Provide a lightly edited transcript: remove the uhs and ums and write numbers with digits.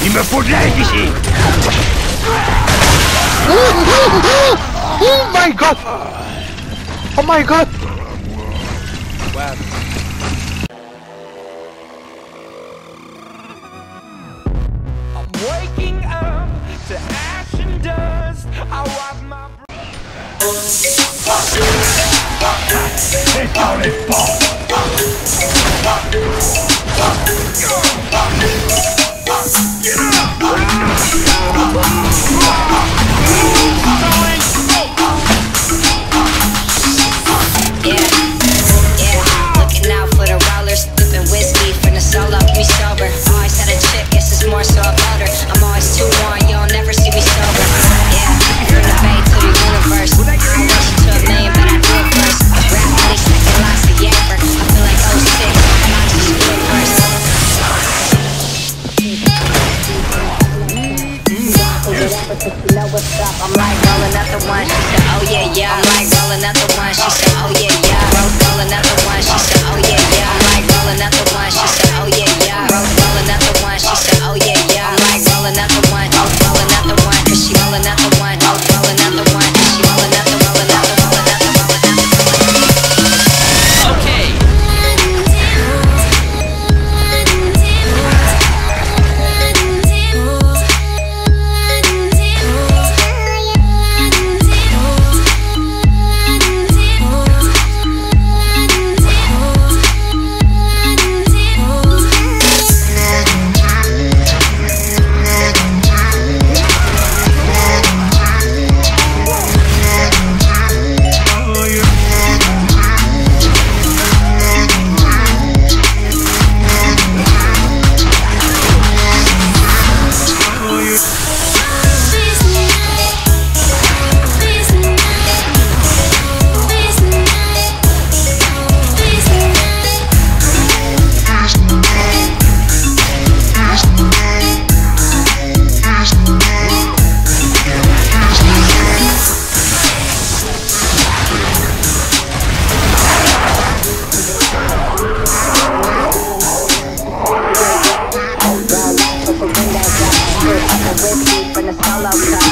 me verdrijf ici. Oh my god! Oh my god! Wow. I'm waking up to ash and dust. I wipe my C'est dans les portes. I'm like rolling up the one, she said, oh yeah, yeah. I'm like rolling up the one, she said, oh yeah, yeah. Rolling up the one, she said, oh yeah, yeah. I'm like rolling up the one, she said, oh yeah, yeah. Rolling up the one, she said, oh yeah, yeah. I'm like rolling up the one, rolling up the one, cause she rolling up the one, rolling up the one, cause she rolling up the, rolling up the, rolling up the, rolling up the. Okay. Whiskey from the solo cup.